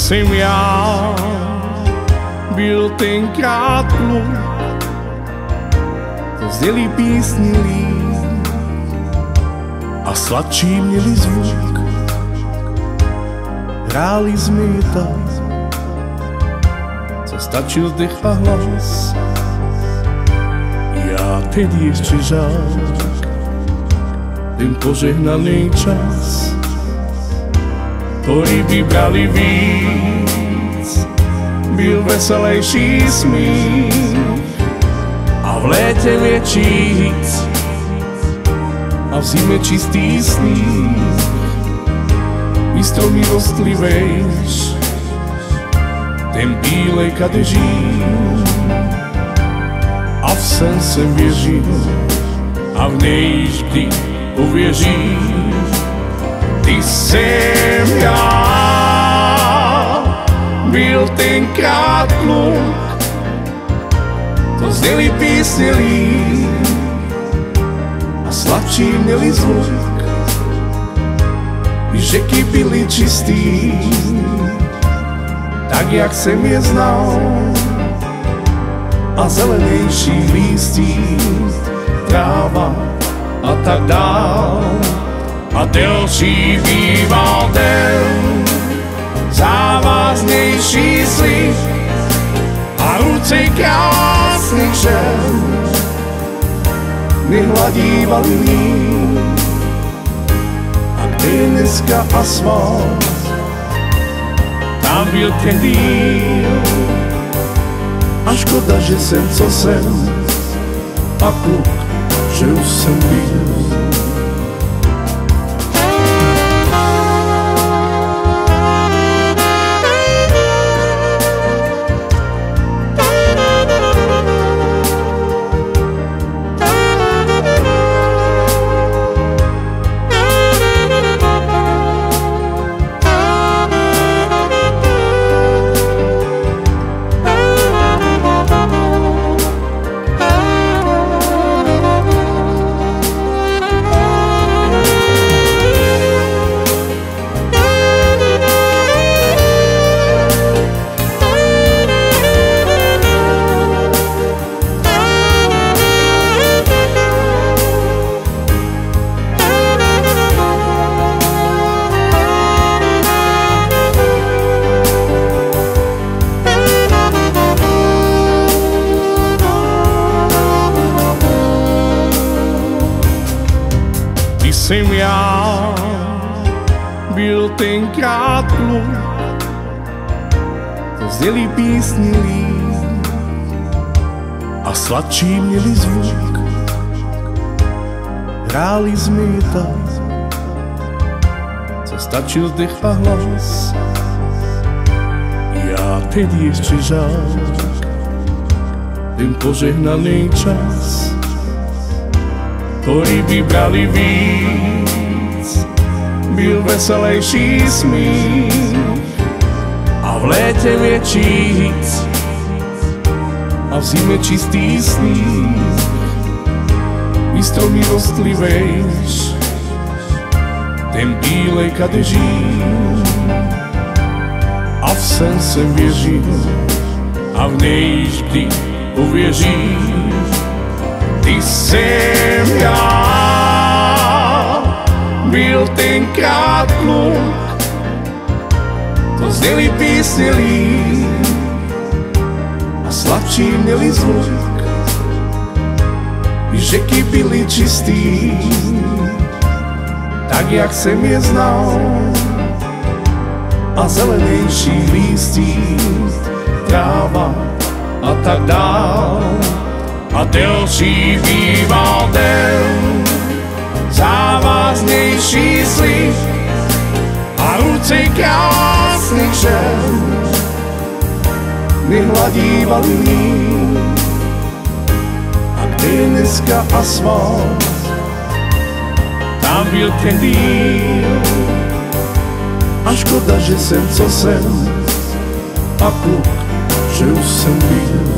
jsem já, byl tenkrát kluk, to zněly písni líp a sladší měli zvuk. Hráli jsme tak, co stačil dech a hlas. Já teď ještě žák, ten požehnaný čas, ktorý by brali víc, byl veselejší smích a v létě věčíc a v zime čistý sníh. I stromy rostli vejš, ten bílej kadeží a v sen jsem věřil a v nej vždy uvěřím. Když jsem já, byl tenkrát kluk, to zněly písně líp a sladší měli zvuk. I řeky byly čistý, tak jak jsem je znal, a zelenější lístí, tráva a tak dál. A delší býval den, závaznější slib a ruce krásných žen mi hladívali líp. A kde je dneska asfalt, tam byl ten díl. A škoda, že jsem, co jsem, a kluk, že už jsem byl. Jsem já, byl tenkrát kluk, to zněly písni líp a sladší měli zvuk. Hráli jsme tak, co stačil dech a hlas. Já teď ještě žák, ten požehnaný čas, ktorý by brali víc, byl veselejší smích a v létě věčíc a v zime čistý sníh. I stromy rostli vejš, ten bílej kadeží a v sen jsem věřil a v nej vždy uvěřím. Když jsem já, byl tenkrát kluk, to zněly písně líp a sladší měli zvuk. I řeky byly čistý, tak jak jsem je znal, a zelenější lístí, tráva a tak dál. A delší býval den, závaznější slib a ruce krásných žen mi hladívali líp. A kde je dneska asfalt, tam byl ten díl. A škoda, že jsem, co jsem, a kluk, že už jsem byl.